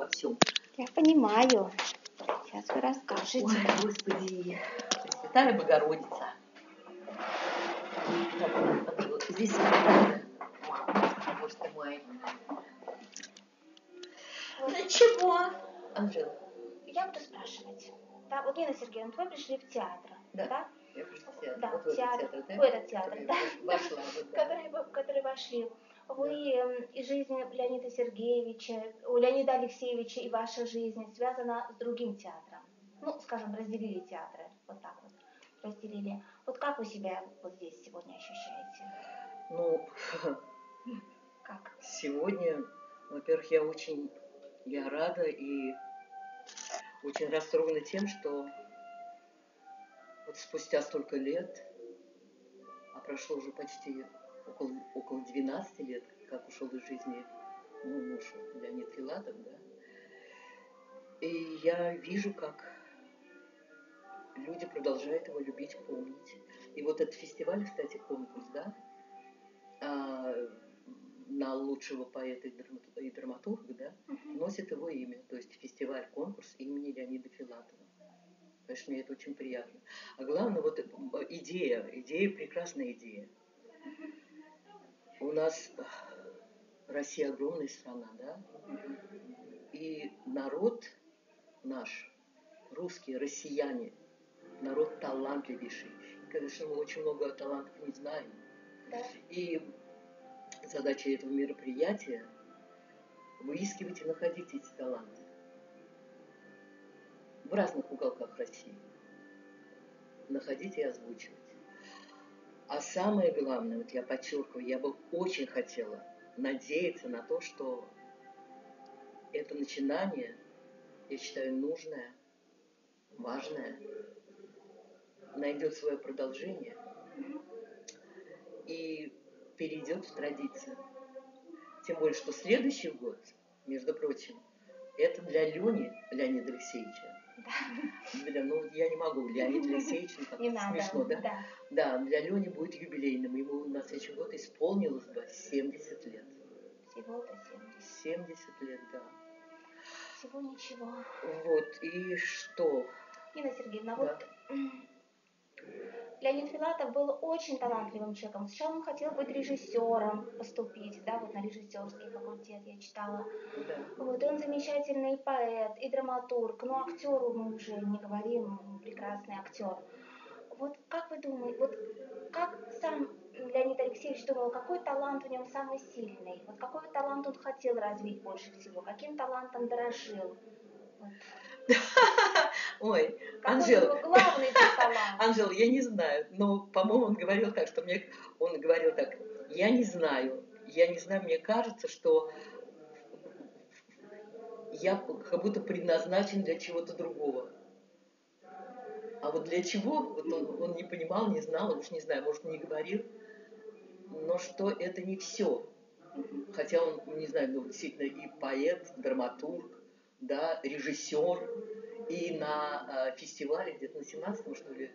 во всем. Я понимаю. Сейчас вы расскажете. Ой, Господи, Пресвятая Богородица. Так, здесь Боже ты мой. Ну чего? Анжела. Я буду спрашивать. Да, вот, Нина Сергеевна, вы пришли в театр, да? Я пришла в театр. Да, вот в театр, да? в этот театр, да? Вошла, В который вошли. Вы из жизни Леонида Сергеевича, у Леонида Алексеевича и ваша жизнь связана с другим театром. Ну, скажем, разделили театры, вот так вот разделили. Вот как вы себя вот здесь сегодня ощущаете? Ну, как? Сегодня, во-первых, я рада и очень расстроена тем, что вот спустя столько лет, а прошло уже почти около 12 лет, как ушел из жизни мой муж Леонид Филатов, да, и я вижу, как люди продолжают его любить, помнить. И вот этот фестиваль, кстати, конкурс, да, на лучшего поэта и драматурга, да, носит его имя, то есть фестиваль-конкурс имени Леонида Филатова. Конечно, мне это очень приятно. А главное, вот идея, прекрасная идея. У нас Россия огромная страна, да, и народ наш, русские, россияне, народ талантливейший. И, конечно, мы очень много талантов не знаем. Да. И задача этого мероприятия — выискивать и находить эти таланты в разных уголках России. Находить и озвучивать. А самое главное, вот я подчеркиваю, я бы очень хотела надеяться на то, что это начинание, я считаю, нужное, важное, найдет свое продолжение и перейдет в традицию. Тем более, что следующий год, между прочим, это для Леонида Алексеевича. Ну, я не могу, Леонид Алексеевич, ну, как-то смешно, да? Да, для Лени будет юбилейным. Ему на следующий год исполнилось бы 70 лет. Всего-то 70 лет, да. Всего ничего. Вот, и что? Нина Сергеевна, да. Вот Леонид Филатов был очень талантливым человеком. Сначала он хотел быть режиссером, поступить, да, вот на режиссерский факультет я читала. Да. Вот, он замечательный поэт и драматург, но актеру мы уже не говорим, прекрасный актер. Вот как вы думаете, вот как сам Леонид Алексеевич думал, какой талант в нем самый сильный? Вот какой талант он хотел развить больше всего? Каким талантом дорожил? Вот. Ой, какой Анжела, его главный талант? Анжела, я не знаю, но, по-моему, он говорил так, я не знаю, мне кажется, что я как будто предназначен для чего-то другого. А вот для чего, вот он не понимал, не знал, уж не знаю, может, не говорил, но что это не все. Хотя он, не знаю, ну, действительно и поэт, драматург, да, режиссер. И на фестивале, где-то на 17-м, что ли,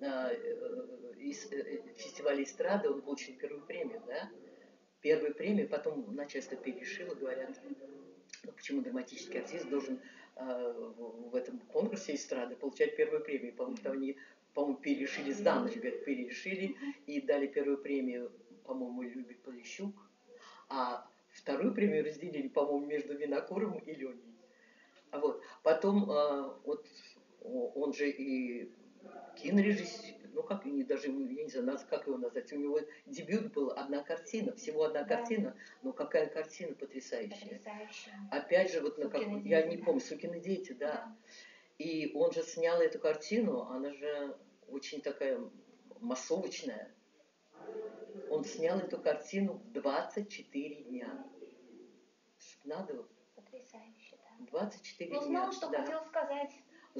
фестивале эстрады он получил первую премию, да? Первую премию, потом начальство перерешило, говорят, ну, почему драматический артист должен в этом конкурсе эстрады получать первую премию. По-моему, перерешили за ночь, говорят, перерешили и дали первую премию, по-моему, Любе Полищук, а вторую премию разделили, по-моему, между Винокуровым и Леней. А вот потом вот он же и кинорежиссер, ну как даже, я не знаю, как его назвать, у него дебют был всего одна картина, но какая картина потрясающая. Опять же, вот я не помню, «Сукины дети», да. И он же снял эту картину, она же очень такая массовочная. Он снял эту картину в 24 дня. Надо вот. Потрясающе, да. 24 дня. Знал, что хотел сказать.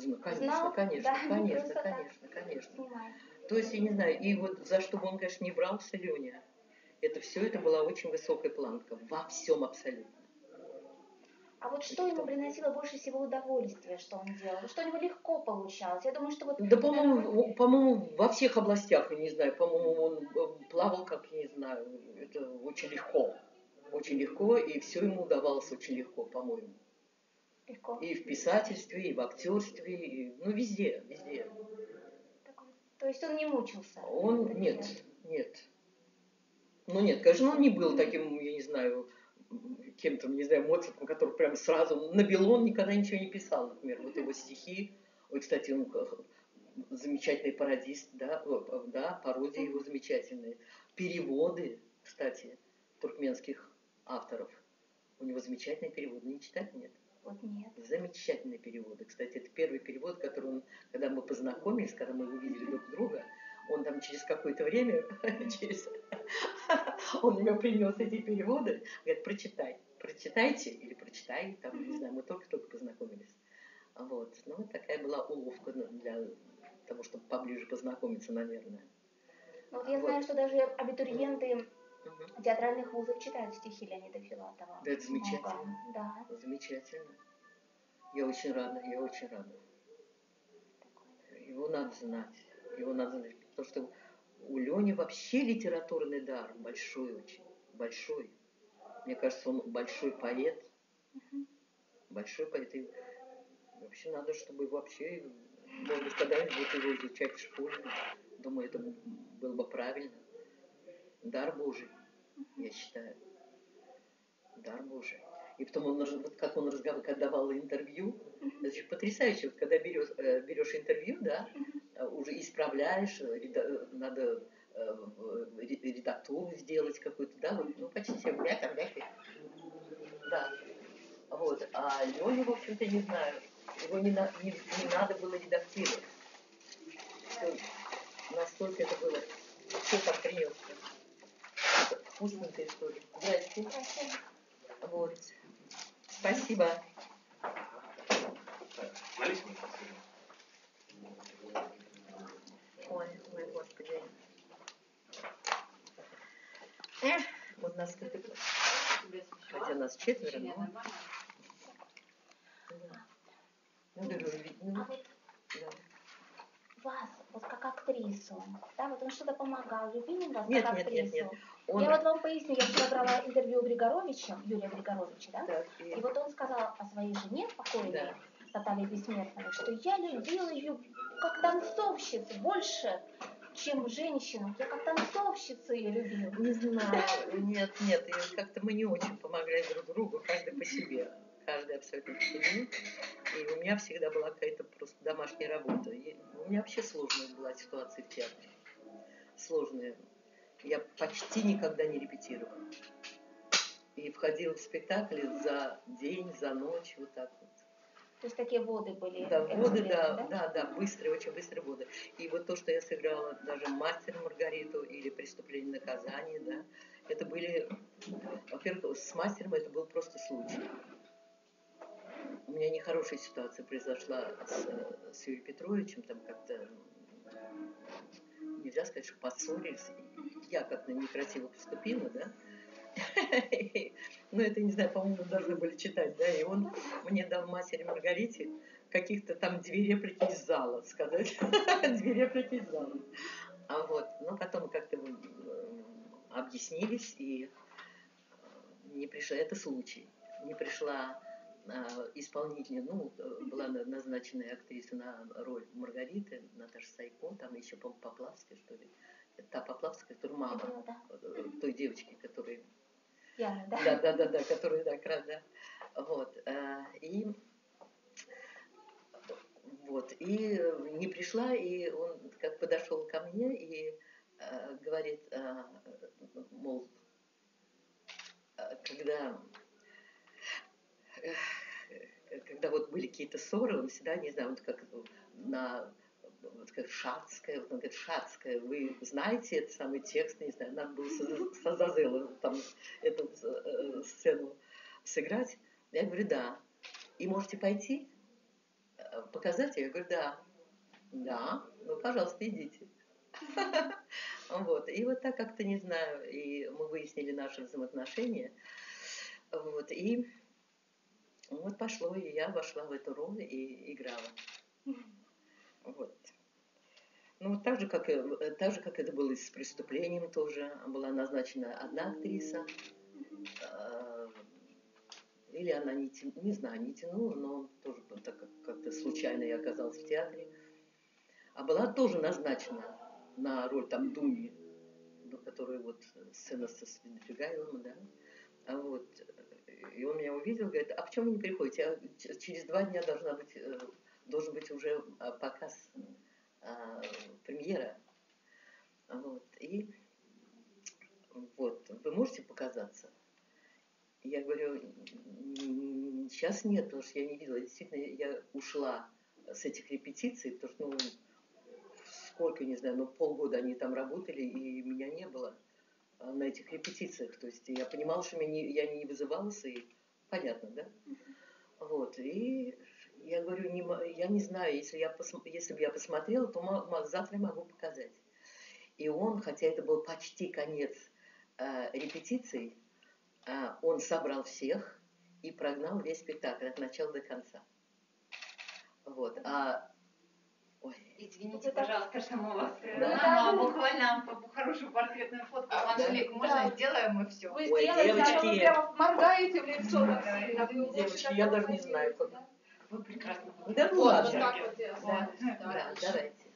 Конечно. То есть, я не знаю, и вот за что бы он, конечно, не брался, Леня, это была очень высокая планка. Во всем абсолютно. А вот что ему приносило больше всего удовольствия, что он делал? Что у него легко получалось? Я думаю, что вот... Да, по-моему, во всех областях, я не знаю, по-моему, он плавал, как, я не знаю, это очень легко. Очень легко, и все ему удавалось очень легко, по-моему. легко. И в писательстве, и в актерстве, и, ну, везде, везде. То есть он не мучился? Нет. Ну нет, конечно, он не был таким, я не знаю, кем-то, не знаю, Моцартом, который прям сразу на белон никогда ничего не писал, например. Вот его стихи, ой, кстати, он замечательный пародист, да, пародии его замечательные. Переводы, кстати, туркменских авторов. У него замечательные переводы. Не читать, нет? Вот нет. Замечательные переводы. Кстати, это первый перевод, который он, когда мы познакомились, когда мы увидели друг друга, он там через какое-то время, он мне принес эти переводы, говорит, прочитайте или прочитай, там, не знаю, мы только-только познакомились. Вот. Ну, вот такая была уловка для того, чтобы поближе познакомиться, наверное. Вот я знаю, что даже абитуриенты театральных вузов читают стихи Леонида Филатова. Да, это замечательно. Да. Замечательно. Я очень рада. Его надо знать. Потому что у Лени вообще литературный дар большой очень. Большой. Мне кажется, он большой поэт. Большой поэт. И вообще надо, чтобы вообще, может быть, когда-нибудь будет его изучать в школе. Думаю, это было бы правильно. Дар Божий, я считаю. Дар Божий. И потом вот как он разговаривал, когда давал интервью, это же потрясающе. Вот когда берешь интервью, да, уже исправляешь, надо редактуру сделать какую-то, да, вот, ну почти все да. Вот. А Леню, в общем-то, не знаю, его не надо было редактировать. Все, настолько это было. Все там принес. Вкусненькая история. Здрасте. Вот. Спасибо. Ой, господи. Вот нас хотя нас 4, но... Вас, вот как актрису, да, вот он что-то помогал, любил вас Нет, как актрису? Нет. Я вот вам поясню, я вчера брала интервью у Григоровича, Юрия Григоровича, да? Так, и вот он сказал о своей жене, покойной, Наталье Бессмертной, что я любила ее как танцовщицу больше, чем женщину. Я как танцовщицу ее любила. Не знаю, нет, и как-то мы не очень помогли друг другу, каждый по себе. Каждый абсолютно по себе. И у меня всегда была какая-то просто домашняя работа. И у меня вообще сложная была ситуация в театре. Сложная. Я почти никогда не репетировала. И входила в спектакли за день, за ночь, вот так вот. То есть такие воды были? Да, воды, да, быстрые, очень быстрые воды. И вот то, что я сыграла даже «Мастер и Маргариту» или «Преступление и наказание», да, это были, во-первых, с «Мастером» это был просто случай. У меня нехорошая ситуация произошла с Юрием Петровичем, там как-то, нельзя сказать, что поссорились. Я как-то некрасиво поступила, да. Ну, это, не знаю, по-моему, должны были читать, да, и он мне дал «Матери Маргарите» каких-то там 2 реплики из зала сказать. 2 реплики из зала. А вот, но потом как-то объяснились, и не пришла, это случай, не пришла исполнительница, ну, была назначена актриса на роль Маргариты, Наташа Сайко, там еще, по-моему, Поплавская, что ли. Та Поплавская, которая мама той девочки, которая... Да, которая, да, как раз, да. Вот, и не пришла, и он как подошел ко мне и говорит, мол, когда вот были какие-то ссоры, он всегда, не знаю, вот как Шацкая, вот он говорит, Шацкая, вы знаете этот самый текст, не знаю, надо было с Азазелом там эту сцену сыграть. Я говорю, да. И можете пойти показать? Я говорю, да, ну, пожалуйста, идите. Вот. И вот так как-то, не знаю, и мы выяснили наши взаимоотношения. Вот. И вот пошло, и я вошла в эту роль и играла. Вот. Ну, вот так же, как это было и с «Преступлением» тоже. Была назначена одна актриса. или она не знаю, не тянула, но он тоже так как-то случайно я оказалась в театре. А была тоже назначена на роль там Дуни, которая вот сцена со Свидригайлом, да. А вот, и он меня увидел, говорит, а почему вы не приходите? Через 2 дня должен быть уже показ, премьера. Вот, и вот, вы можете показаться? Я говорю, сейчас нет, потому что я не видела. Действительно, я ушла с этих репетиций, потому что, сколько, не знаю, полгода они там работали, и меня не было на этих репетициях. То есть я понимала, что я не вызывалась, и понятно, да? Вот, и я говорю, я не знаю, если бы я посмотрела, то завтра могу показать. И он, хотя это был почти конец репетиций, он собрал всех и прогнал весь спектакль от начала до конца. Вот. Ой. Извините, пожалуйста, что мы вас прерываем, буквально хорошую портретную фотку. Анжелик, можно сделаем и все. Вы сделаете, а вы прямо моргаете в лицо. Девочки, я даже не знаю, куда. Вы прекрасно. Да, ну ладно. Да, давайте.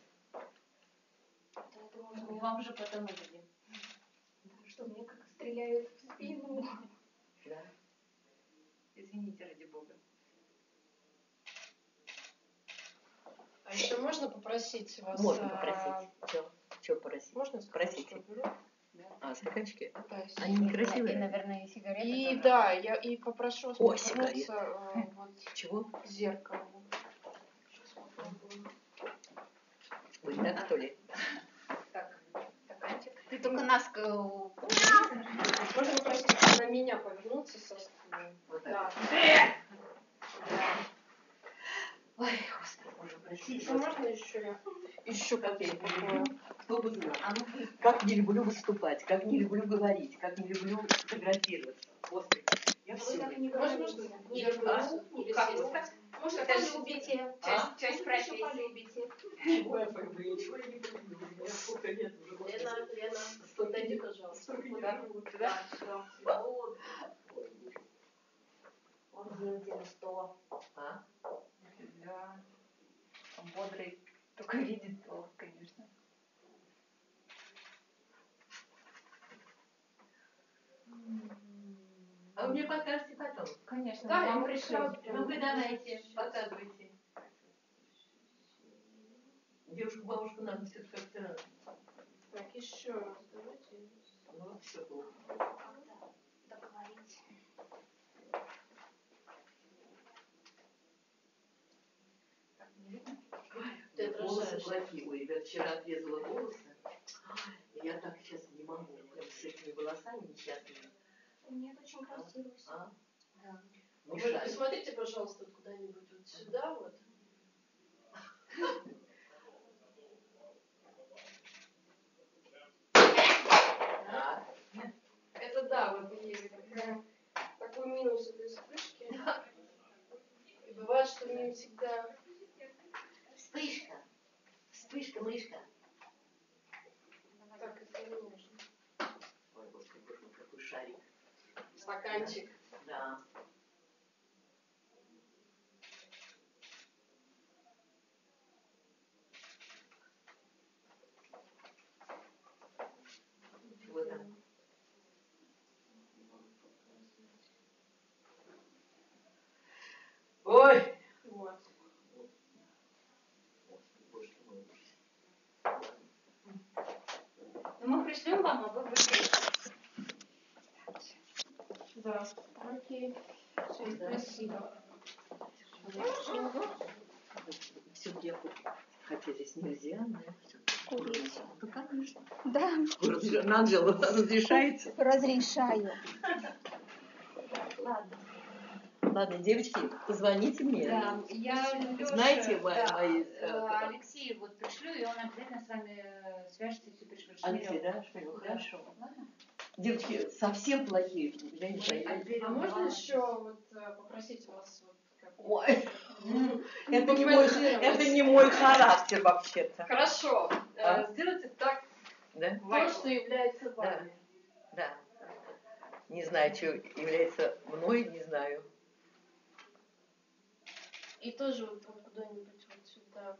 Вам же потом увидим. Что мне как стреляют в спину. Да. Извините, ради бога. А еще можно попросить вас... Можно попросить. Что попросить? Можно спросите? Стаканчики? Пытаюсь. Они некрасивые. И, наверное, и сигареты. И тоже. да, и попрошу вас повернуться Чего? к зеркалу. Вы так, что ли? Так, стаканчик. Ты только нас... Можно попросить на меня повернуться со стороны? Вот Да. Ой, Господи, Боже, простите. Еще можно еще Капельку. такое? Кто бы знал. Как не люблю выступать, как не люблю говорить, как не люблю фотографироваться. Господи, я все. Можно? Не Может, это любите. Часть профессии. Полюбите. Чего я люблю? Ничего я не люблю. У меня сколько лет уже. Лена, подойди, пожалуйста. Да. Он Винтин 100. Да. Бодрый. Только видит то, конечно. А вы мне покажете потом? Конечно, Да, мы вам я пришлем. Ну, вы давайте, показывайте. Девушку-бабушку надо все как-то... Так, еще раз, давайте. Ну, вот все плохо. Договорить. Ты Волосы отражаешь. плохие. Ой, ребят, вчера отрезала волосы. Я так сейчас не могу. Прям с этими волосами несчастными. Нет, очень красиво. Да. Вы Мешает. посмотрите, пожалуйста, куда-нибудь вот сюда вот. Это да, вот есть такой минус этой вспышки. И бывает, что не всегда... Вспышка. Вспышка-мышка. Так, это не нужно. Ой, Господи, боже мой, какой шарик. Стаканчик. Да. Чего там? Ой! Вот. Господи, боже мой. Ну, мы пришлем вам, а вы быстрее. Да. Окей. Все, спасибо. Все-таки я хотя здесь нельзя, но все-таки. Курить. Ну, конечно. Да, Анжела разрешается? разрешаю. Ладно. Ладно, девочки, позвоните мне. Да, я Лёша, Знаете да, мои... Алексею вот пришлю, и он обязательно с вами свяжется и все пришлет. Алексей, да? Что, хорошо. Ладно? Девочки совсем плохие. Я не знаю. А можно еще вот попросить вас вот как... Ой, это не мой характер вообще-то. Хорошо. Сделайте так, Да? то, что является вами. Да. Не знаю, что является мной, не знаю. И тоже вот куда-нибудь вот сюда.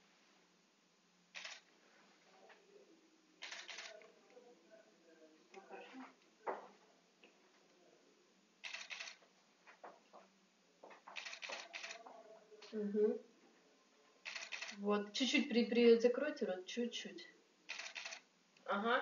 Угу. Вот, чуть-чуть закройте рот, чуть-чуть. Ага.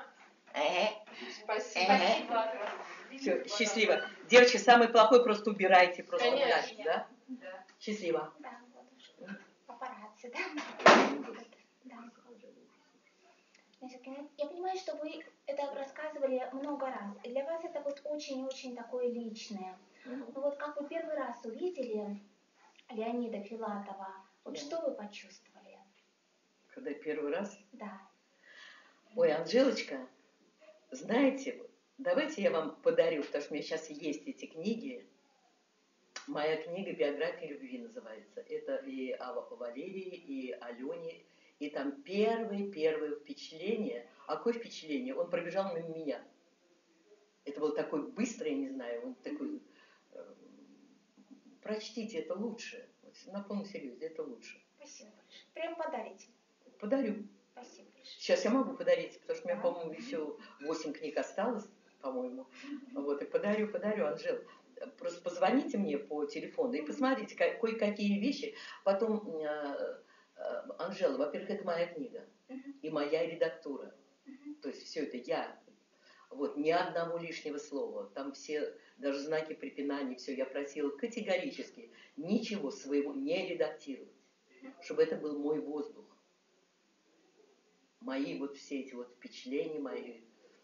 Спасибо. Все, счастливо. Девочки, самый плохой просто убирайте, просто Конечно. убирайте, да? Да. Счастливо. Да, вот уж папарацци, да. Да. Значит, я понимаю, что вы это рассказывали много раз, и для вас это вот очень-очень такое личное. Но вот как вы первый раз увидели Леонида Филатова, вот Да. что вы почувствовали? Когда первый раз? Да. Ой, Анжелочка, знаете, давайте я вам подарю, потому что у меня сейчас есть эти книги. Моя книга «Биография любви» называется. Это и о Валерии, и о Лене. И там первое впечатление. А какое впечатление? Он пробежал мимо меня. Это было такое быстрое, я не знаю, он такой... Прочтите, это лучше. На полном серьезе, это лучше. Спасибо большое. Прям подарите. Подарю. Спасибо большое. Сейчас я могу подарить, потому что у меня, Да. по-моему, еще 8 книг осталось, по-моему. Вот, и подарю, Анжел. Просто позвоните мне по телефону и посмотрите кое-какие вещи. Потом, Анжела, во-первых, это моя книга и моя редактура. То есть все это я. Вот, ни одного лишнего слова. Там все, даже знаки препинаний, все. Я просила категорически ничего своего не редактировать, чтобы это был мой воздух. Мои вот все эти вот впечатления, мои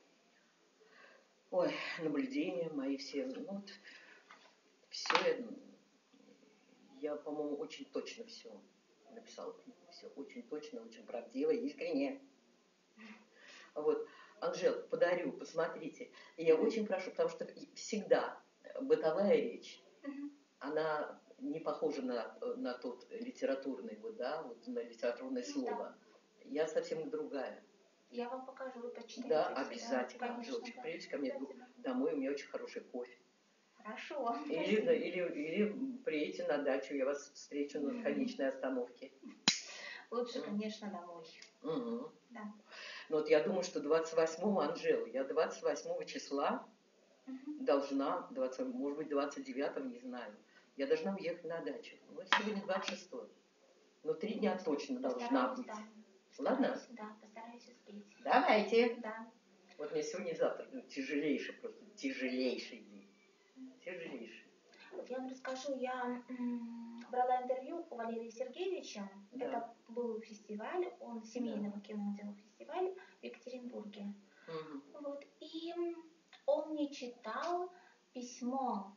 наблюдения, мои все, ну, вот, все, я, по-моему, очень точно все написала книгу, все очень точно, очень правдиво, искренне. Вот, Анжел, подарю, посмотрите. И я очень прошу, потому что всегда бытовая речь, она не похожа на тот литературный, вот, да, вот на литературное слово. Я совсем другая. Я вам покажу, вы почитаете. Да, обязательно. Конечно, Анжелочка, да. приедете ко мне домой, у меня очень хороший кофе. Хорошо. Или приедете на дачу, я вас встречу на конечной остановке. Лучше, конечно, домой. Угу. Да. Ну вот я думаю, что 28-го, Анжела, я 28 числа должна, может быть, 29-го, не знаю, я должна уехать на дачу. Вот сегодня 26-го. Но 3 дня точно должна быть. Да. Ладно? Да, постараюсь успеть. Давайте. Да. Вот мне сегодня и завтра тяжелейший, просто тяжелейший день. Тяжелейший. Вот я вам расскажу, я брала интервью у Валерия Сергеевича. Да. Это был фестиваль, он семейного кино делал фестиваль в Екатеринбурге. Вот, и он мне читал письмо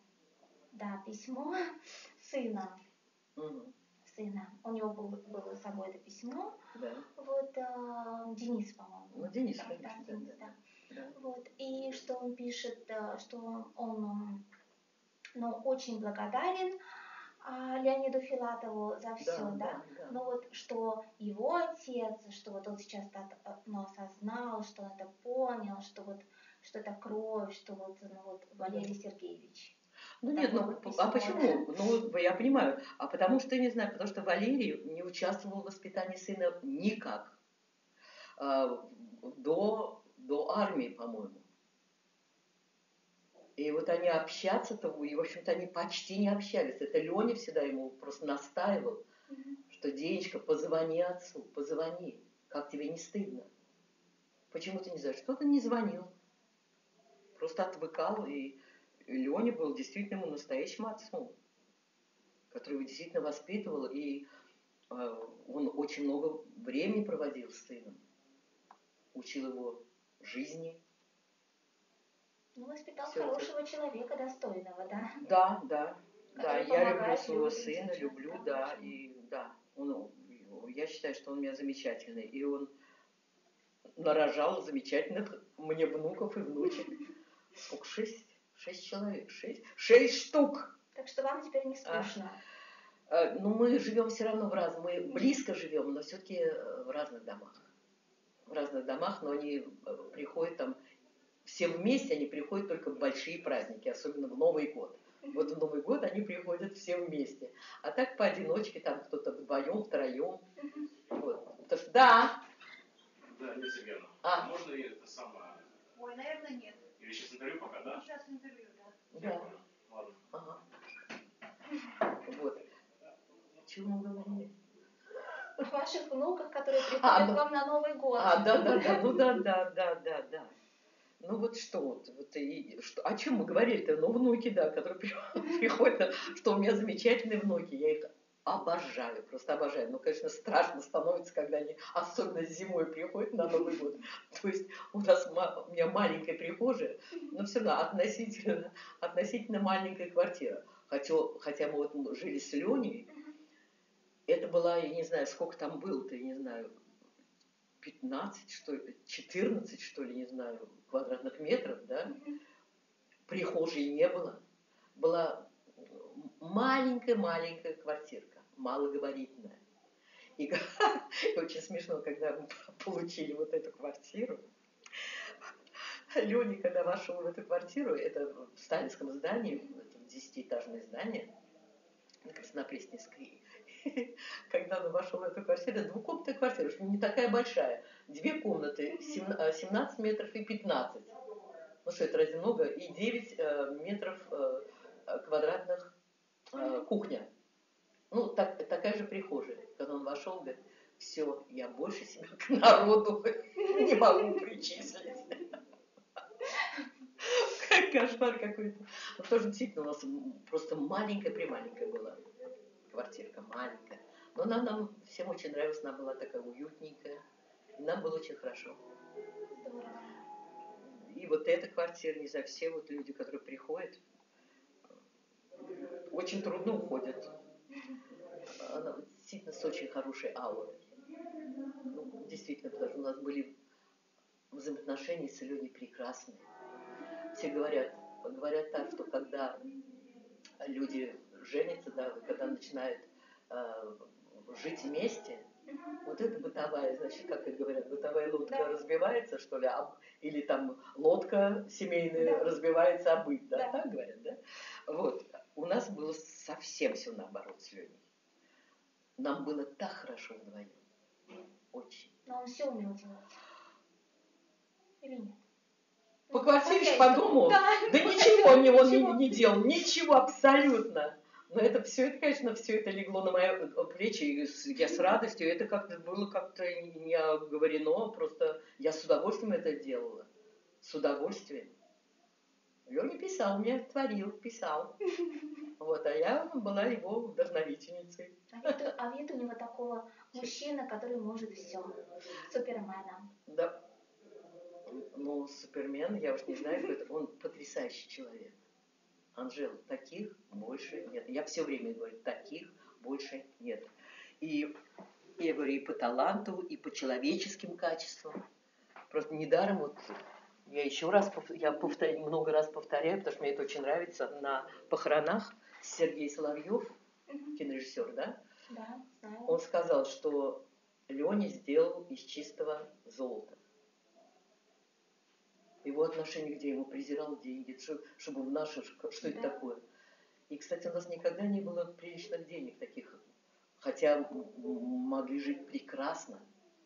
сына. Сына. У него было с собой это письмо. Да. Вот, Денис, по-моему. Ну, Денис, да, конечно. Да, Денис, да. Да. Вот, и что он пишет, что он очень благодарен Леониду Филатову за все, да. Но вот что его отец, что вот он сейчас осознал, что он это понял, что это кровь, что вот Валерий Сергеевич. Ну нет, а почему? Ну, я понимаю. А потому что, не знаю, потому что Валерий не участвовал в воспитании сына никак. До армии, по-моему. И вот они общаться-то, и, в общем-то, они почти не общались. Это Леня всегда ему просто настаивал, что: Денечка, позвони отцу, позвони. Как тебе не стыдно? Почему ты не знаешь? Что-то не звонил. Просто отвыкал, и Леня был действительно ему настоящим отцом, который его действительно воспитывал, и он очень много времени проводил с сыном, учил его жизни. Ну, воспитал хорошего человека, достойного, да? Да, я люблю своего сына, я считаю, что он у меня замечательный, и он нарожал замечательных мне внуков и внучек. Сколько? 6 человек, 6 штук. Так что вам теперь не скучно. Ну, мы живем все равно мы близко живем, но все-таки в разных домах. В разных домах, но они приходят там, все вместе они приходят только в большие праздники, особенно в Новый год. Вот в Новый год они приходят все вместе. А так поодиночке, там кто-то вдвоем, втроем. Вот. Потому что, да. Да, нет, Сергеевна. Можно ли это самое? Ой, наверное, нет. Или сейчас интервью пока, да? Сейчас интервью, да. Да. Ладно. Ага. Вот. Чего мы говорили? О ваших внуках, которые приходят к вам на Новый год. Да. Ну да. Ну вот что вот и что, о чем мы говорили-то? Ну, внуки, да, которые приходят, что у меня замечательные внуки, я их обожаю, просто обожаю. Ну, конечно, страшно становится, когда они, особенно зимой, приходят на Новый год. То есть у меня маленькая прихожая, но все равно относительно маленькая квартира. Хотя мы вот жили с Леней, это была, я не знаю, сколько там было-то, я не знаю, 15, что ли, 14, что ли, не знаю, квадратных метров, да, прихожей не было. Была маленькая квартирка, малогабаритная. И очень смешно, когда мы получили вот эту квартиру, Леня, когда вошел в эту квартиру, это в сталинском здании, это 10-этажное здание, на Краснопресненской. Когда он вошел в эту квартиру, двухкомнатная квартира, что не такая большая. 2 комнаты, 17 метров и 15. Ну что, это разве много? И 9 метров квадратных кухня. Ну, такая же прихожая. Когда он вошел, говорит, все, я больше себя к народу не могу причислить. Кошмар какой-то. Ну, тоже действительно у нас просто маленькая-прималенькая была квартирка, маленькая. Но она нам всем очень нравилась, она была такая уютненькая. И нам было очень хорошо. Здорово. И вот эта квартира, не знаю, все вот люди, которые приходят, очень трудно уходят. Она действительно с очень хорошей аурой. Ну, действительно, потому что у нас были взаимоотношения с Леней прекрасные. Все говорят так, что когда люди женятся, да, когда начинают жить вместе, вот это бытовая, значит, как это говорят, бытовая лодка разбивается, что ли, или там лодка семейная разбивается о быт, да, так говорят, да? Вот. У нас было совсем все наоборот с Леней. Нам было так хорошо вдвоем. Очень. Но он все умел делать. Или нет? По квартире, по дому? Да ничего он не делал, ничего абсолютно. Но это, конечно, все это легло на мои плечи, и я с радостью, это как-то было как-то не оговорено, просто я с удовольствием это делала. С удовольствием. Леня писал, мне творил, писал. Вот, а я была его вдохновительницей. А вид у него такого мужчины, который может все. Супермена. Да. Ну, Супермен, я уж не знаю, он потрясающий человек. Анжела, таких больше нет. Я все время говорю, таких больше нет. И я говорю и по таланту, и по человеческим качествам. Просто недаром вот я еще раз много раз повторяю, потому что мне это очень нравится. На похоронах Сергей Соловьев, кинорежиссер, да? Да, знаю. Он сказал, что Леня сделал из чистого золота. Его отношение, где ему презирал деньги, чтобы в нашем, что это такое. И, кстати, у нас никогда не было приличных денег таких, хотя могли жить прекрасно.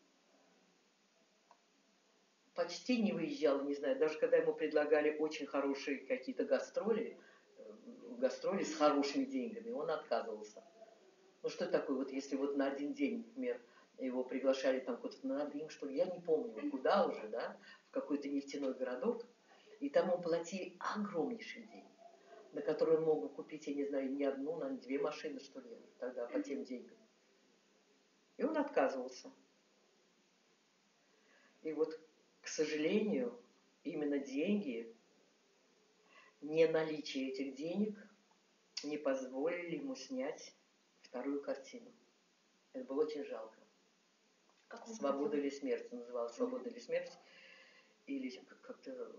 Почти не выезжал, не знаю, даже когда ему предлагали очень хорошие какие-то гастроли с хорошими деньгами, он отказывался. Ну что это такое, вот если вот на один день, например, его приглашали там куда-то на Рим, что ли, я не помню, куда уже, да, в какой-то нефтяной городок, и там ему платили огромнейшие деньги, на которые он мог бы купить, я не знаю, не одну, наверное, 2 машины, что ли, тогда по тем деньгам. И он отказывался. И вот, к сожалению, именно деньги, не наличие этих денег не позволили ему снять вторую картину. Это было очень жалко. «Свобода или смерть» называлась, «Свобода или смерть», или как-то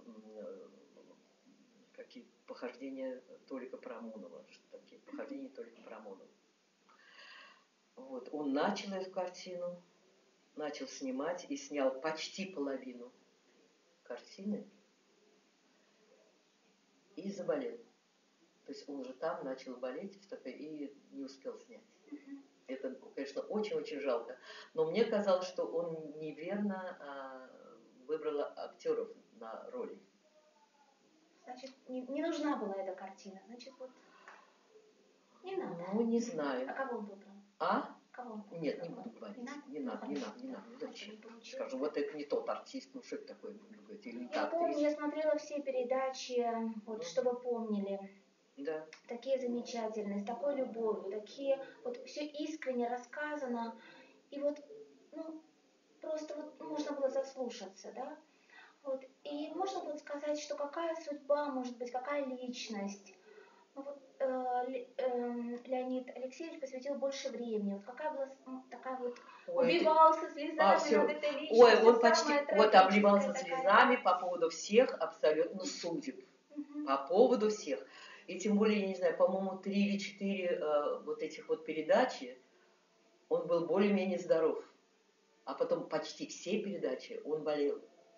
какие похождения Толика Парамонова, что такие похождения Толика Парамонова. Вот, он начал эту картину, начал снимать и снял почти половину картины и заболел. То есть он же там начал болеть и не успел снять. Это, конечно, очень-очень жалко. Но мне казалось, что он неверно выбрал актеров на роли. Значит, не нужна была эта картина. Значит, вот не надо. Ну, не знаю. А кого он выбрал? А? Кого он? Нет, не буду говорить. Не надо. Зачем? Скажу, вот это не тот артист, ну что это такое? Я помню, я смотрела все передачи, вот, что вы помнили. Да. Такие замечательные, с такой любовью, такие, вот все искренне рассказано. И вот, ну, просто вот можно было заслушаться, да? Вот. И можно вот сказать, что какая судьба, может быть, какая личность. Ну, вот, Леонид Алексеевич посвятил больше времени. Вот какая была такая вот... Убивался слезами над этой личностью. Ой, он почти вот обливался слезами по поводу всех абсолютно судеб. По поводу всех. И тем более, я не знаю, по-моему, 3 или 4 вот этих вот передачи он был более-менее здоров. А потом почти все передачи он болел.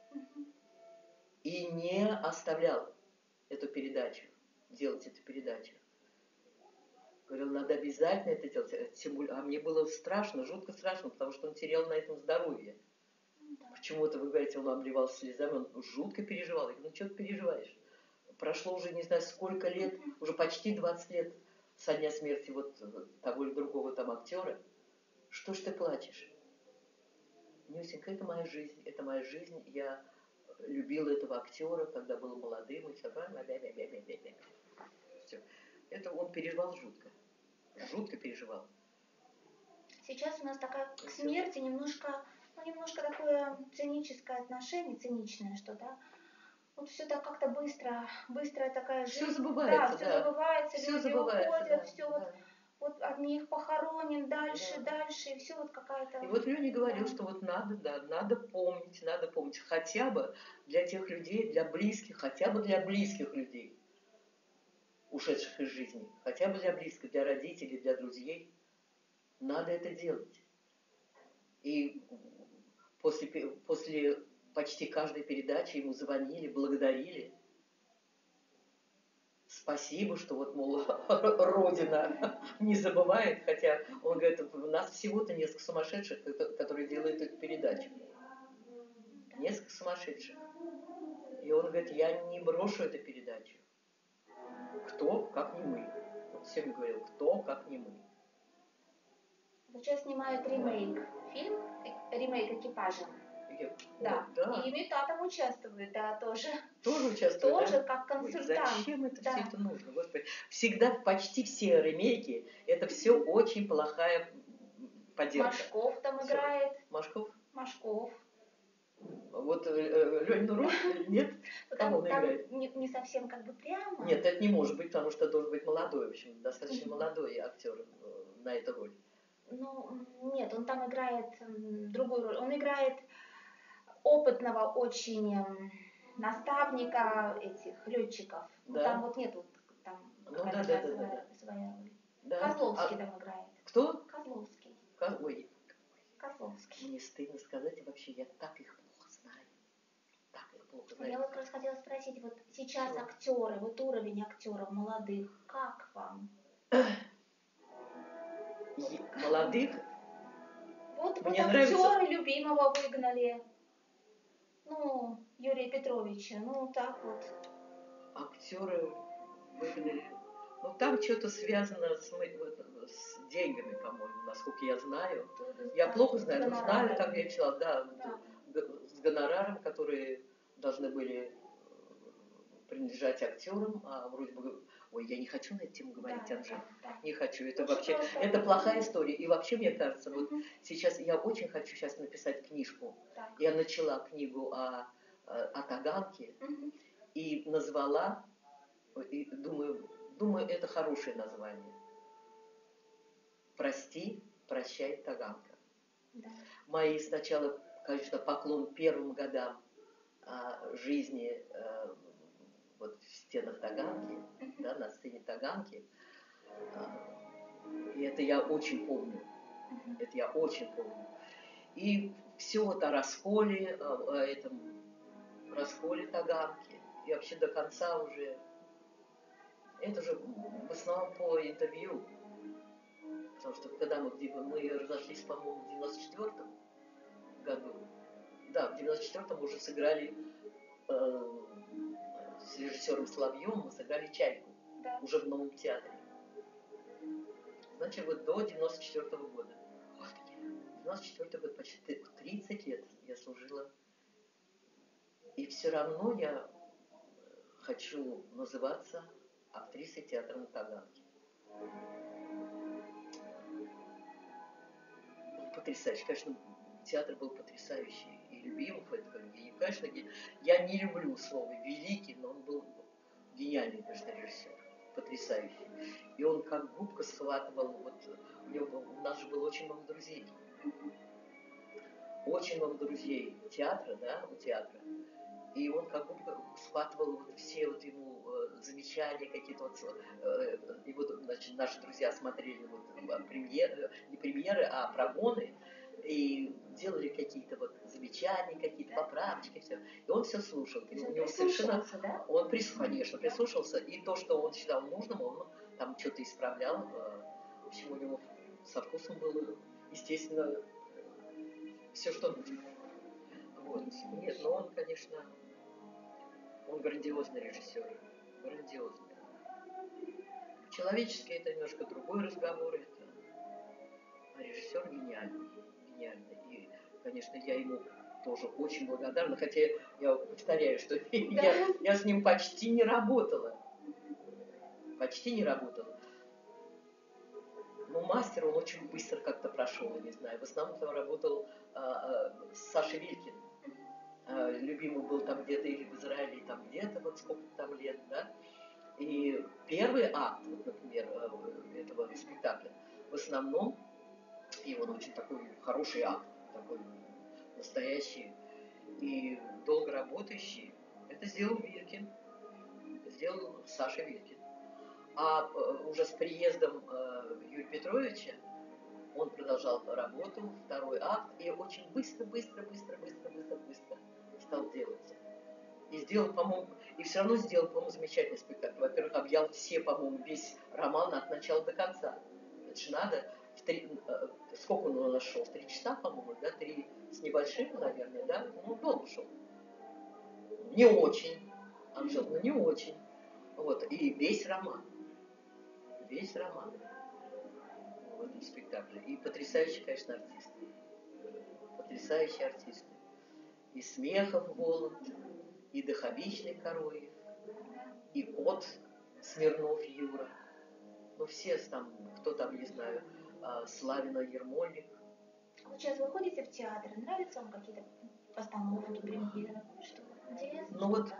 И не оставлял эту передачу, делать эту передачу. Говорил, надо обязательно это делать. Тем более, а мне было страшно, жутко страшно, потому что он терял на этом здоровье. Да. Почему-то, вы говорите, он обливался слезами, он жутко переживал. Я говорю, ну что ты переживаешь? Прошло уже не знаю сколько лет, уже почти 20 лет со дня смерти вот того или другого там актера. Что ж ты плачешь? Нюсенька, это моя жизнь, я любила этого актера, когда был молодым, и все правильно. Все. Это он переживал жутко. Жутко переживал. Сейчас у нас такая к смерти немножко такое циническое отношение, циничное, что, да? Вот все так как-то быстрая такая жизнь. Все забывается, да. Все забывается, все люди забывается, уходят, да, все да. вот одних похоронен, дальше, и все вот какая-то... И вот Леня говорил, что вот надо помнить, хотя бы для тех людей, для близких, хотя бы для близких людей, ушедших из жизни, хотя бы для близких, для родителей, для друзей, надо это делать. И после почти каждой передачи ему звонили, благодарили. Спасибо, что вот, мол, Родина не забывает, хотя он говорит, у нас всего-то несколько сумасшедших, которые делают эту передачу. Несколько сумасшедших. И он говорит, я не брошу эту передачу. Кто, как не мы. Он всем говорил, кто, как не мы. Сейчас снимают фильм ремейк «Экипажа». Да. И Мета там участвует, да, тоже. Тоже участвует, тоже да? как консультант. Ой, зачем это все это нужно, Господи? Всегда, почти все ремейки, это все очень плохая подделка. Машков там играет. Машков? Машков. Вот Ленину роль, нет? Кого он играет? Не совсем как бы прямо. Нет, это не может быть, потому что должен быть молодой, в общем, достаточно молодой актер на эту роль. Ну, нет, он там играет другую роль. Он играет опытного очень наставника этих летчиков. Да. Там вот нету там своя роль. Да. Козловский там играет. Кто? Козловский. Ой. Козловский. Мне стыдно сказать, вообще я так их плохо знаю. Я вот как раз хотела спросить, вот сейчас актеры, вот уровень актеров молодых, как вам? Молодых? Вот актеры любимого выгнали. Ну, Юрия Петровича, ну так вот. Актеры выгнали. Ну, там что-то связано с деньгами, по-моему, насколько я знаю. Я плохо знаю, но знаю, как я читала, да, с гонораром, которые должны были принадлежать актерам, а вроде бы... Ой, я не хочу на эту тему говорить, Анжела. Не хочу. Это вообще... Это плохая история. И вообще, мне кажется, вот сейчас... Я очень хочу сейчас написать книжку. Я начала книгу о Таганке и назвала... И думаю, это хорошее название. «Прости, прощай, Таганка». Да. Мои сначала, конечно, поклон первым годам жизни вот в стенах Таганки, да, на сцене Таганки. И это я очень помню. Это я очень помню. И все вот о расколе, о этом расколе Таганки. И вообще до конца уже... Это же в основном по интервью. Потому что когда мы разошлись, по-моему, в 94-м году, да, в 94-м уже сыграли с режиссером Соловьевым, мы сыграли «Чайку», да, уже в Новом театре. Значит, вот до 94-го года. 94-й год, почти 30 лет я служила. И все равно я хочу называться актрисой театра на Таганке. Потрясающе. Конечно, театр был потрясающий. И Любимов, это, и, конечно, я не люблю слово «великий», но он был гениальный, конечно, режиссер. Потрясающий. И он как губка схватывал. Вот, у нас же было очень много друзей. Очень много друзей театра, да, у театра. И он как будто схватывал вот все вот ему замечания какие-то вот, и вот, значит, наши друзья смотрели вот премьеры, не премьеры, а прогоны, и делали какие-то вот замечания, какие-то поправочки, все. И он все слушал. И у него совершенно, да? Он, конечно, прислушался, и то, что он считал нужным, он там что-то исправлял. В общем, у него со вкусом было, естественно, все, что нужно. Вот. Нет, но он, конечно, он грандиозный режиссер. Грандиозный. Человеческий это немножко другой разговор. А режиссер гениальный. Гениальный. И, конечно, я ему тоже очень благодарна. Хотя я повторяю, что я с ним почти не работала. Почти не работала. Но мастер он очень быстро как-то прошел, я не знаю. В основном там работал Саша Вилькин. Любимый был там где-то или в Израиле, там где-то, вот сколько там лет, да. И первый акт, вот, например, этого спектакля, в основном, и он очень такой хороший акт, такой настоящий и долго работающий, это сделал Вилькин, сделал Саша Вилькин. А уже с приездом Юрия Петровича он продолжал работу, второй акт, и очень быстро стал делать. И сделал, по-моему, и все равно сделал, по-моему, замечательный спектакль. Во-первых, объял все, по-моему, весь роман от начала до конца. Это же надо, сколько он у нас шел? 3 часа, по-моему, да? 3 с небольшим, наверное, да? Ну, долго шел. Не очень, Анжел, но не очень. Вот, и весь роман. Весь роман в этом спектакле. И потрясающие, конечно, артисты. Потрясающие артисты. И Смехов Воланд, и Даховичный Короев, и Кот Смирнов Юра. Ну, все там, кто там, не знаю, Славина Ермольник. Вот сейчас вы ходите в театр, нравятся вам какие-то постановки, премьеры? Что интересно? Ну вот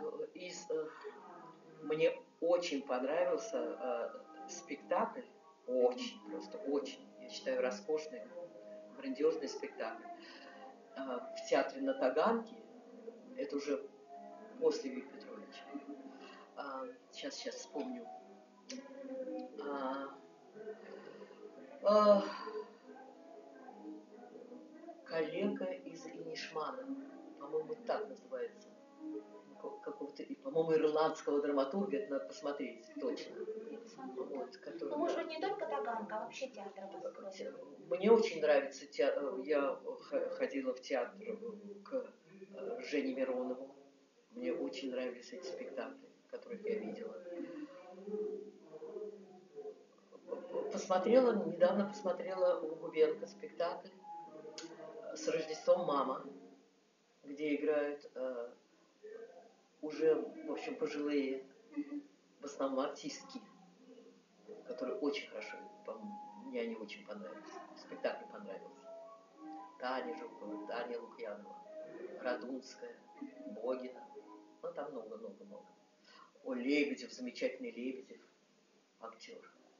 мне очень понравился спектакль, очень, просто очень, я считаю, роскошный, грандиозный спектакль. В театре на Таганке, это уже после Юрия Петровича. Сейчас вспомню. Коллега из Инишмана, по-моему, так называется. Какого-то, по-моему, ирландского драматурга, это надо посмотреть точно. Вот, который, ну, может быть, не только Таганка, а вообще театр. Мне очень нравится театр. Я ходила в театр к Жене Миронову. Мне очень нравились эти спектакли, которых я видела. Недавно посмотрела у Губенко спектакль «С Рождеством мама», где играют уже, в общем, пожилые, в основном артистки, которые очень хорошо, мне они очень понравились. Спектакль понравился. Таня Жукова, Таня Лукьянова, Радунская, Богина. Ну, там много. О, Лебедев, замечательный Лебедев, актер.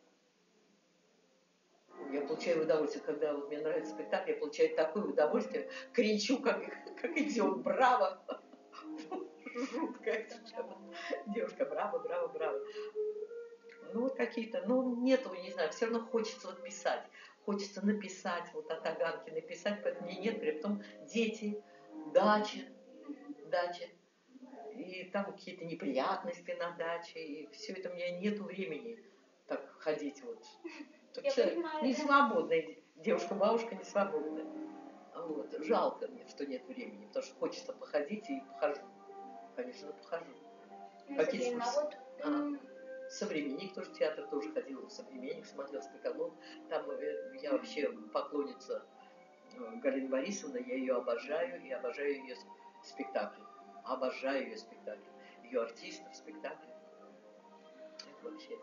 Я получаю удовольствие, когда вот мне нравится спектакль, я получаю такое удовольствие, кричу, как идиот, браво! Жуткая девушка, браво. Ну, вот какие-то, нету, не знаю, все равно хочется вот писать. Хочется написать, вот о Таганке написать, поэтому мне нет, потом дети, дача. и там какие-то неприятности на даче, и все это, у меня нету времени так ходить вот. Тут человек не свободный, девушка-бабушка не свободная. Вот. Жалко мне, что нет времени, потому что хочется походить и похожу. Конечно, похожу. Какие Современник тоже, театр тоже ходил, Современник смотрел спектакль. Там я вообще поклонница Галины Борисовны, я ее обожаю и обожаю ее спектакли. Обожаю ее спектакли. Ее артистов, спектакли. Это вообще.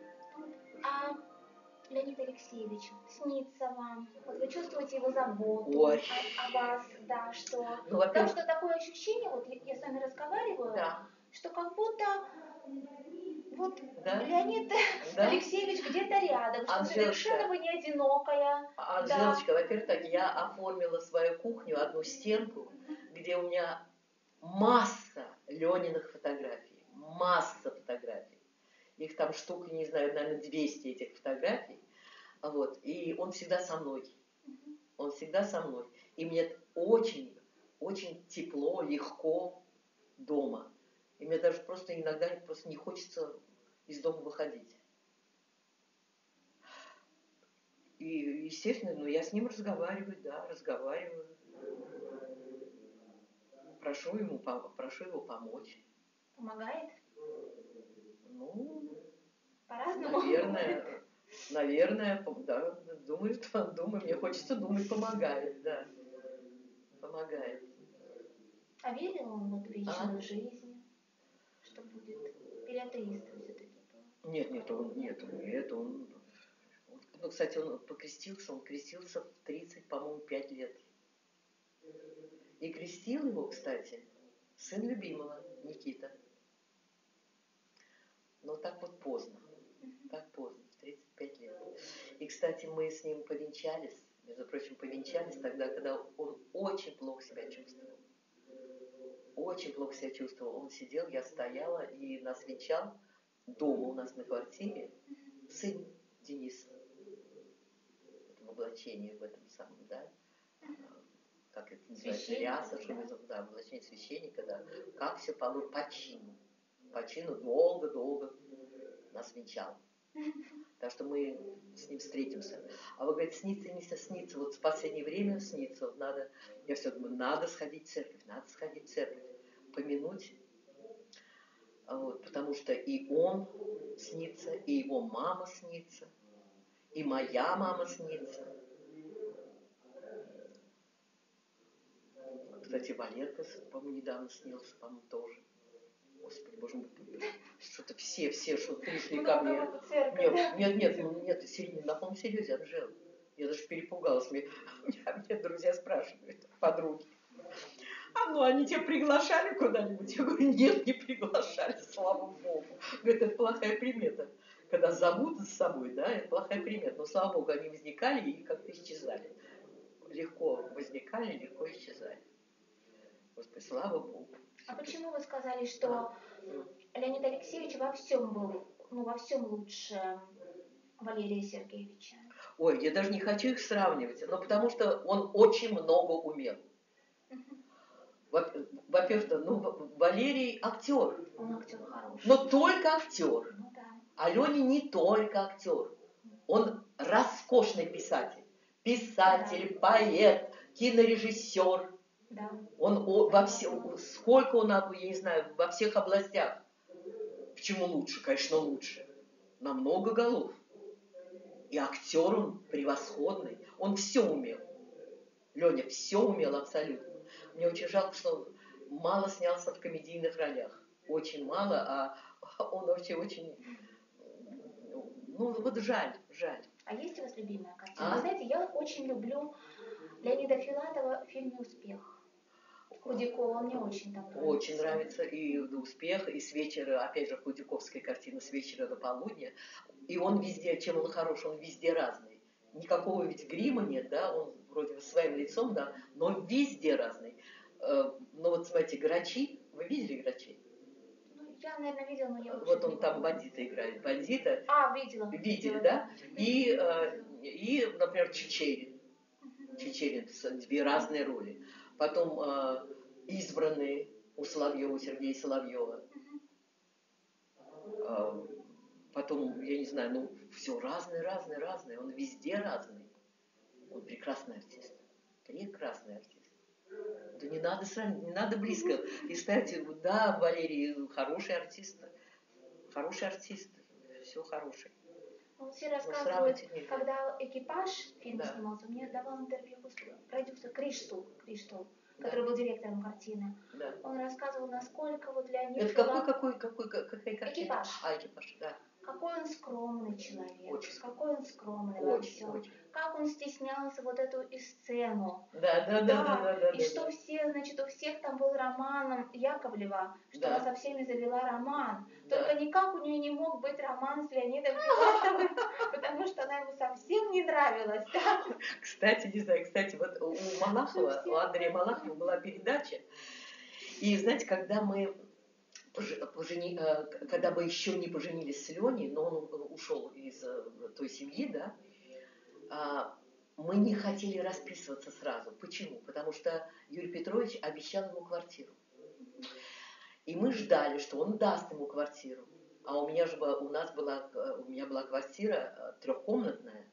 Леонид Алексеевич, снится вам? Вот вы чувствуете его заботу о вас, да, что... Ну, потому что такое ощущение, вот я с вами разговариваю, да, что как будто вот да, Леонид да, Алексеевич где-то рядом, что совершенно вы не одинокая. Анжелочка, да, во-первых, так, я оформила свою кухню, одну стенку, где у меня масса Лениных фотографий, масса фотографий. Их там штук, не знаю, наверное, 200 этих фотографий. Вот. И он всегда со мной. Он всегда со мной. И мне очень, очень тепло, легко дома. И мне даже просто иногда просто не хочется из дома выходить. И, естественно, ну, я с ним разговариваю, да, разговариваю. Прошу его помочь. Помогает? Ну, по-разному. Наверное, да, думаю, мне хочется думать, помогает, да. Помогает. А верил он вот в вечную жизнь? Что будет? Или атеистом все-таки был? Нет, он... Ну, кстати, он крестился в 30, по-моему, 5 лет. И крестил его, кстати, сын любимого, Никита. Но так вот поздно. Так поздно, в 35 лет. И, кстати, мы с ним повенчались, между прочим, тогда, когда он очень плохо себя чувствовал. Очень плохо себя чувствовал. Он сидел, я стояла, и нас венчал дома у нас на квартире сын Дениса. В облачении в этом самом, да, как это называется, ряса, да, облачение священника, да, как все по чину долго нас венчал. Так что мы с ним встретимся. А вы говорите, снится, вот в последнее время снится, вот надо, я все думаю, надо сходить в церковь, помянуть, вот, потому что и он снится, и его мама снится, и моя мама снится. Кстати, Валерка, по-моему, недавно снился, по-моему, тоже. Господи, боже мой, что-то все, что пришли ко мне. Нет, сильно, на полном серьезе, Анжела. Я даже перепугалась. Мне друзья спрашивают, подруги. Они тебя приглашали куда-нибудь? Я говорю, нет, не приглашали, слава Богу. Говорит, это плохая примета. Когда зовут с собой, да, это плохая примета. Но, слава Богу, они возникали и как-то исчезали. Легко возникали, легко исчезали. Господи, слава Богу. А почему вы сказали, что Леонид Алексеевич во всем был, во всем лучше Валерия Сергеевича? Ой, я даже не хочу их сравнивать, но потому что он очень много умел. Во-первых, Валерий актер. Он актер хороший. Но только актер. Ну, да. А Леня не только актер. Он роскошный писатель. Писатель, да, поэт, кинорежиссер. Да. Он сколько он, я не знаю, во всех областях. Почему лучше? Конечно, лучше. На много голов. И актер он превосходный. Он все умел. Леня все умел абсолютно. Мне очень жалко, что он мало снялся в комедийных ролях. Очень мало, а он вообще очень... вот жаль. А есть у вас любимая картина? Вы знаете, я очень люблю Леонида Филатова в фильме «Успех». Худякова, он мне очень так нравится. Очень нравится и «Успех», и с вечера, опять же, худяковская картина «С вечера до полудня». И он везде, чем он хорош, он везде разный. Никакого ведь грима нет, да, он вроде бы своим лицом, да, но везде разный. Вот смотрите, «Грачи», вы видели «Грачей»? Я, наверное, видела, но я вот он там бандита играет, бандита. Видела. Видели, да? И, например, Чичерин. Чичерин, две разные роли. Потом «Избранные». у Соловьева, у Сергея Соловьева. Потом, я не знаю, ну, все разный. Он везде разный. Он прекрасный артист. Прекрасный артист. Да не надо сравнивать, не надо близко. И, кстати, да, Валерий хороший артист. Хороший артист. Все хороший. Он все рассказывает, когда «Экипаж» фильм снимался, мне давал интервью продюсер Криштул, который был директором картины. Да. Он рассказывал, насколько вот для них... Это какая картина? «Экипаж». «Экипаж», да. Какой он скромный человек, очень. Какой он скромный во всем. Очень. Как он стеснялся вот эту и сцену. Да. И что все, значит, у всех там был роман Яковлева, что она со всеми завела роман. Только никак у нее не мог быть роман с Леонидом Филатовым, потому что она ему совсем не нравилась. Кстати, не знаю, вот у Малахова, у Андрея Малахова была передача. И знаете, когда мы еще не поженились с Леней, но он ушел из той семьи, да, мы не хотели расписываться сразу. Почему? Потому что Юрий Петрович обещал ему квартиру. И мы ждали, что он даст ему квартиру. А у меня была квартира трехкомнатная,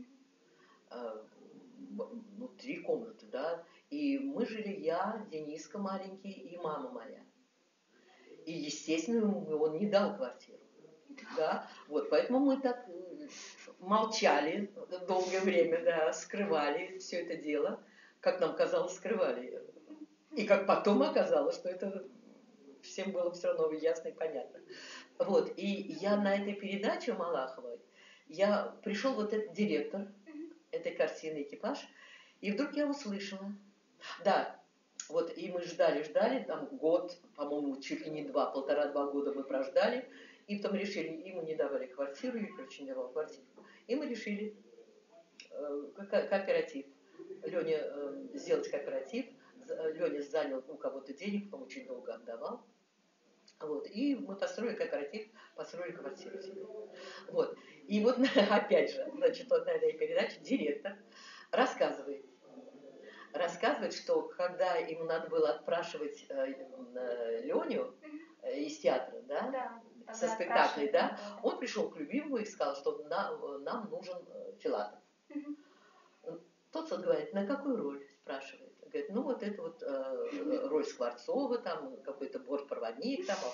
3 комнаты, да. И мы жили я, Дениска маленький и мама моя. И, естественно, он не дал квартиру. Да? Вот, поэтому мы так молчали долгое время, да, скрывали все это дело. Как нам казалось, скрывали. И как потом оказалось, что это всем было все равно ясно и понятно. Вот, и я на этой передаче Малаховой, пришел вот этот директор этой картины «Экипаж», и вдруг я услышала. Да, вот, и мы ждали, там год, по-моему, чуть ли не 1,5-2 года мы прождали, и потом решили, ему не давали квартиру, Юрий Петрович не давал квартиру, и мы решили кооператив. Леня сделать кооператив, Леня занял у кого-то денег, потом очень долго отдавал, вот, и мы построили кооператив, построили квартиру себе. Вот, и вот опять же, значит, вот на этой передаче директор рассказывает, что когда ему надо было отпрашивать Леню из театра, да, со спектаклей, да, он пришел к любимому и сказал, что нам нужен Филатов. Тот говорит, на какую роль, спрашивает. Говорит, ну вот это вот роль Скворцова, там какой-то бортпроводник, там,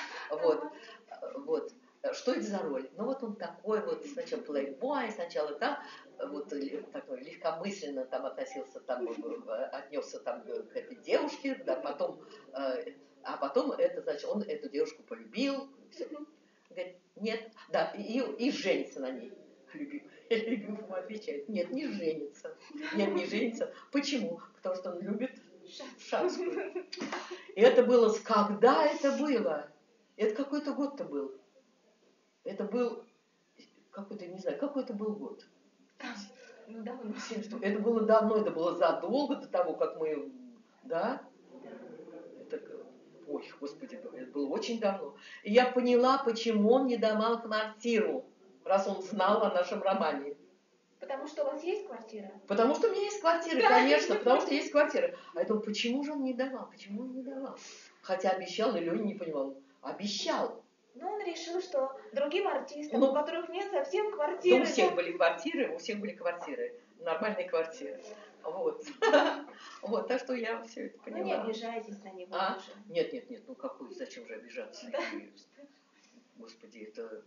вот. Что это за роль? Ну вот он такой вот, сначала плейбой, сначала там, вот такой легкомысленно там относился, там, отнесся там к этой девушке, да, потом, а потом это, значит, он эту девушку полюбил, все. Говорит, нет, да, и женится на ней. Любимому отвечает, нет, не женится. Нет, не женится. Почему? Потому что он любит Шацкую. И это было, когда это было? Это какой-то год-то был. Это был какой-то, не знаю, какой это был год. Давно. Это было давно, это было задолго до того, как мы, да? Это, ой, господи, это было очень давно. И я поняла, почему он не давал квартиру, раз он знал о нашем романе. Потому что у вас есть квартира? Потому что у меня есть квартира, конечно, потому что есть квартира. А я думаю, почему же он не давал? Почему он не давал? Хотя обещал, и Леня не понимал. Обещал. Но он решил, что другим артистам, у которых нет совсем квартиры... Ну, у всех были квартиры, нормальные квартиры. Вот. Вот, так что я все это поняла. Ну, не обижайтесь на него уже. Нет, ну какой, зачем же обижаться? Господи, это,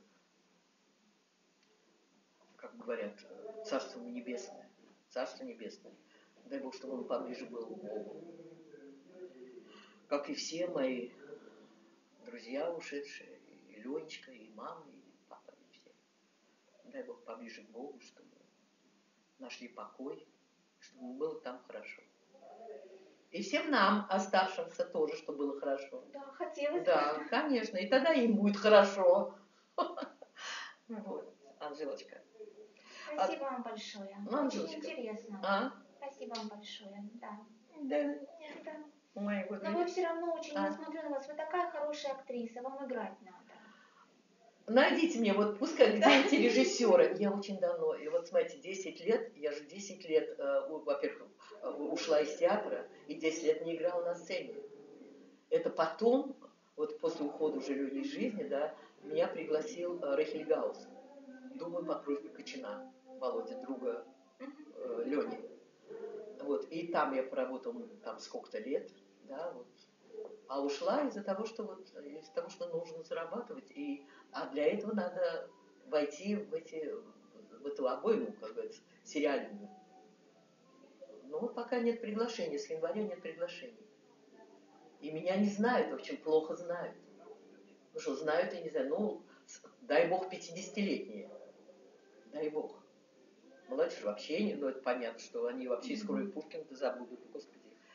как говорят, Царство Небесное. Царство Небесное. Дай Бог, чтобы он поближе был к Богу. Как и все мои друзья ушедшие, и Ленечка, и мама, и папа, и все. Дай Бог поближе к Богу, чтобы нашли покой, чтобы было там хорошо. И всем нам, оставшимся, тоже, чтобы было хорошо. Да, хотелось бы. Да, конечно, и тогда им будет хорошо. Вот, Анжелочка. Спасибо вам большое. Очень интересно. Спасибо вам большое, да. Да. Ой, но вы все равно очень, я смотрю на вас, вы такая хорошая актриса, вам играть надо. Найдите мне, вот пускай, где эти режиссеры? Я очень давно, и вот смотрите, 10 лет, я же 10 лет, во-первых, ушла из театра, и 10 лет не играла на сцене. Это потом, вот после ухода уже Лёни из жизни, да, меня пригласил Рахиль Гаус. Думаю, по просьбе Кочина, Володя, друга Лёни. Вот, и там я проработал там сколько-то лет, да, вот. А ушла из-за того, что нужно зарабатывать, а для этого надо войти в эту обойму, как говорится, сериальную. Но пока нет приглашения, с января нет приглашений. И меня не знают, в общем, плохо знают. Ну что, знают, я не знаю, ну, дай бог 50-летние. Дай бог. Молодежь вообще не, ну это понятно, что они вообще скоро и Пушкина-то забудут, господи.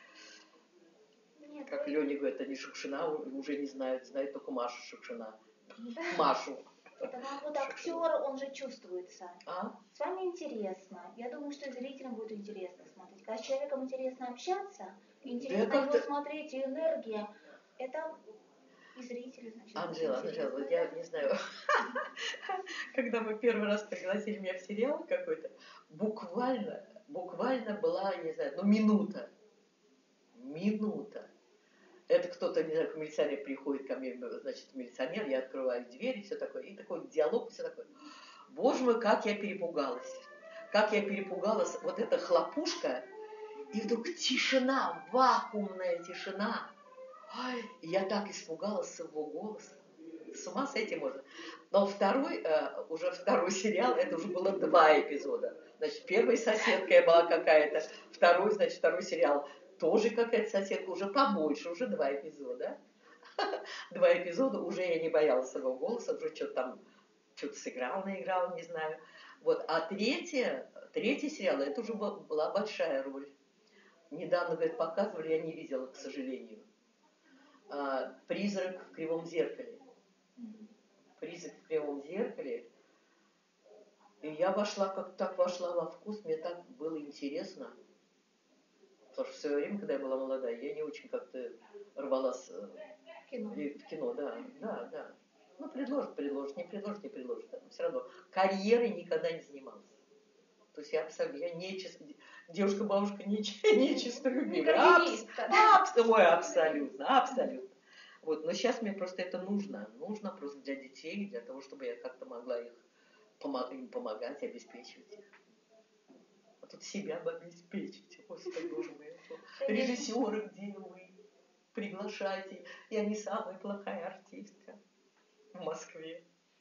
Нет, Как Леня говорит, они Шукшина уже не знают только Машу Шукшина. Машу. Это вам вот актер, он же чувствуется. С вами интересно. Я думаю, что зрителям будет интересно смотреть. Когда с человеком интересно общаться, интересно его смотреть, и энергия, это и зрители, значит. Анжела, вот я не знаю, когда мы первый раз пригласили меня в сериал какой-то, буквально была, не знаю, минута. Это кто-то, не знаю, милиционер приходит ко мне, значит, милиционер, я открываю дверь, и все такое, и такой диалог, все такое. Боже мой, как я перепугалась. Вот эта хлопушка, и вдруг тишина, вакуумная тишина. Ой, я так испугалась своего голоса. С ума сойти можно. Но уже второй сериал, это уже было 2 эпизода. Значит, первая соседка я была какая-то, второй сериал тоже какая-то соседка, уже побольше, уже 2 эпизода. 2 эпизода, уже я не боялась своего голоса, уже что-то сыграл, наиграл, не знаю. Вот. А третий сериал, это уже была большая роль. Недавно, говорит, показывали, я не видела, к сожалению. «Призрак в кривом зеркале». «Призрак в кривом зеркале». И я как-то вошла во вкус, мне так было интересно. Потому что в свое время, когда я была молодая, я не очень как-то рвалась в кино, да. Ну, предложат, не предложат. Все равно карьерой никогда не занималась. То есть я девушка-бабушка нечистолюбивая. Абсолютно. Вот, но сейчас мне просто это нужно. Нужно просто для детей, для того, чтобы я как-то могла им помогать, обеспечивать их. А тут себя бы обеспечить. Господи, боже мой. Режиссеры, где вы? Приглашайте. Я не самая плохая артистка в Москве.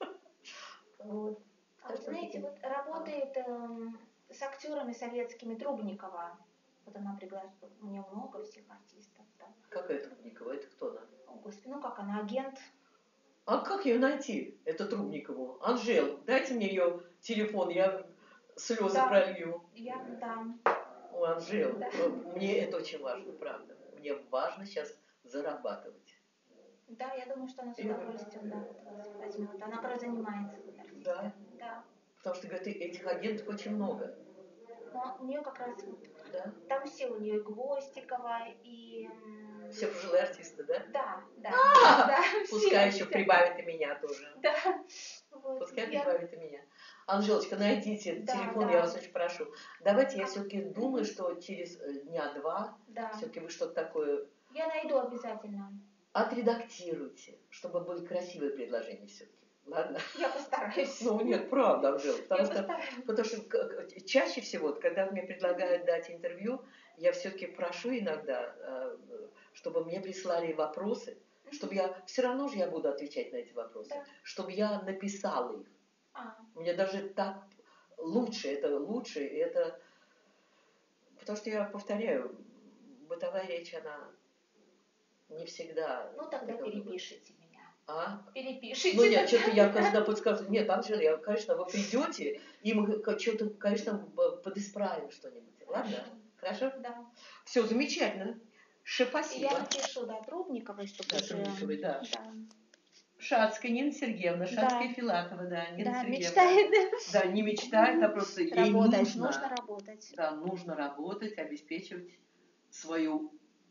Вот. А вы знаете, вот работает с актерами советскими Трубникова. Вот она приглашает, у нее много всех артистов. Да. Какая Трубникова? Это кто она? О, Господи, как она, агент. А как ее найти, эту Трубникову? Анжел, дайте мне ее телефон, я слезы пролью. Я дам. О, Анжел, мне это очень важно, правда. Мне важно сейчас зарабатывать. Да, я думаю, что она с удовольствием вас возьмет. Она просто занимается артистом. Да. Потому что, говорят, этих агентов очень много. Но у нее как раз там все у нее и Гвоздикова, и... Все пожилые артисты, да? Да. Пускай еще прибавит и меня тоже. Да. Пускай прибавит и меня. Анжелочка, найдите телефон, я вас очень прошу. Давайте я все-таки думаю, что через дня 2 все-таки вы что-то такое... Я найду обязательно. Отредактируйте, чтобы были красивые предложения все-таки. Ладно? Я постараюсь. Ну, нет, правда, Анжела. Потому что чаще всего, когда мне предлагают дать интервью, я все-таки прошу иногда, чтобы мне прислали вопросы, чтобы все равно же я буду отвечать на эти вопросы, чтобы я написала их. Мне даже так лучше, это... Потому что я повторяю, бытовая речь, она не всегда... Ну, тогда перепишите меня. Перепишите. Ну, нет, что-то я когда подскажу. Нет, Анжела, конечно, вы придете, и мы что-то, конечно, подисправим что-нибудь. Ладно? Хорошо? Да. Все, замечательно. Спасибо. Я напишу, Трубниковой, чтобы уже... Трубниковой, да. Шацкая Нина Сергеевна, Шацкая Филатова, Нина Сергеевна. Мечтает. Да, не мечтает, а просто ей нужно работать. Да, нужно работать, обеспечивать свою...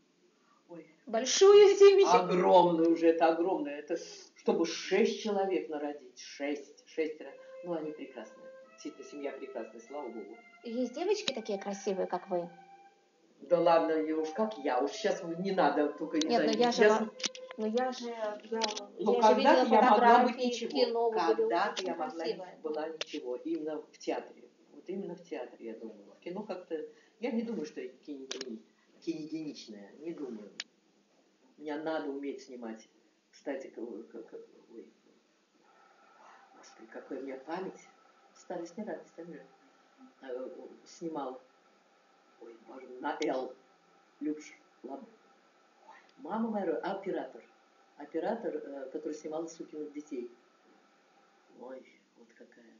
Большую семью. Огромную уже, это огромное. Это чтобы 6 человек народить. 6. Ну, они прекрасные. Действительно, семья прекрасная, слава Богу. Есть девочки такие красивые, как вы? Да ладно, я уж как я. Уж сейчас не надо только... Нет, но я же когда-то видела я могла быть фотографии в ничего. кино, вы были Когда-то очень я красивая. была ничего. Именно в театре. Вот именно в театре, я думала. В кино как-то... Я не думаю, что я киногеничная. Не думаю. Мне надо уметь снимать. Кстати, ой, господи, какая у меня память. Старость не радость, снимал. Ой, боже, на Л. Любш. Мама моя, оператор. Оператор, который снимал «Сукиных детей». Ой, вот какая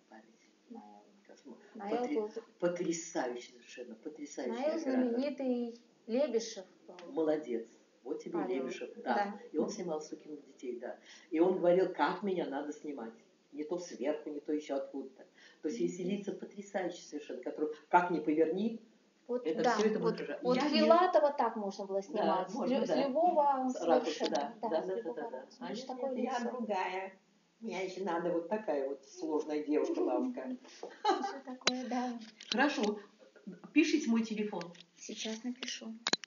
память. Потрясающий совершенно, потрясающий оператор. Знаменитый Лебешев. Молодец. Вот тебе Павел. Лебешев. Да. И он снимал «Сукиных детей», да. И он говорил, как меня надо снимать. Не то сверху, не то еще откуда-то. То есть есть лица потрясающие совершенно, которые, как ни поверни, вот, это да, все это вот, будет вот Филатова так можно было снимать. Да, можно, с любого ракурса, совершенно. Да. А я такое я другая. Мне еще надо вот такая вот сложная девушка, лавка. Что такое, да. Хорошо. Пишите мой телефон. Сейчас напишу.